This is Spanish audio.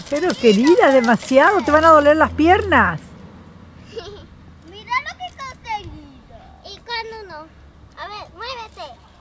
Pero querida, demasiado, te van a doler las piernas. Mira lo que he conseguido. ¿Y cuándo no? A ver, muévete.